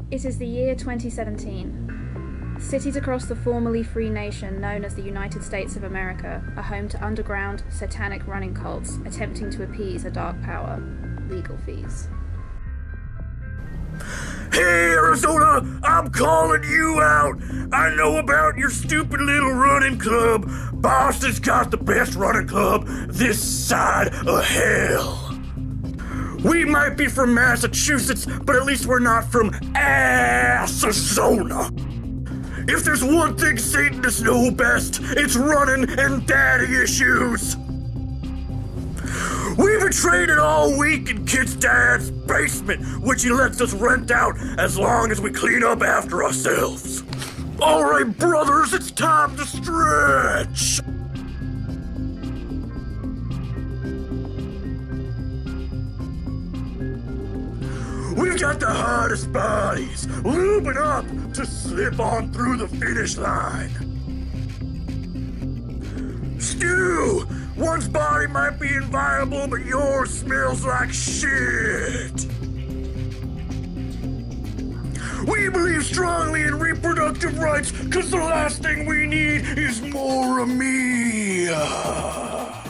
It is the year 2017. Cities across the formerly free nation known as the United States of America are home to underground, satanic running cults attempting to appease a dark power: legal fees. Hey, Arizona, I'm calling you out. I know about your stupid little running club. Boston's got the best running club this side of hell. We might be from Massachusetts, but at least we're not from Arizona. If there's one thing Satanists know best, it's running and daddy issues. We've been training all week in Kid's dad's basement, which he lets us rent out as long as we clean up after ourselves. All right, brothers, it's time to stretch. We've got the hottest bodies, lubing up to slip on through the finish line. Stu, one's body might be inviolable, but yours smells like shit. We believe strongly in reproductive rights, cause the last thing we need is more of me.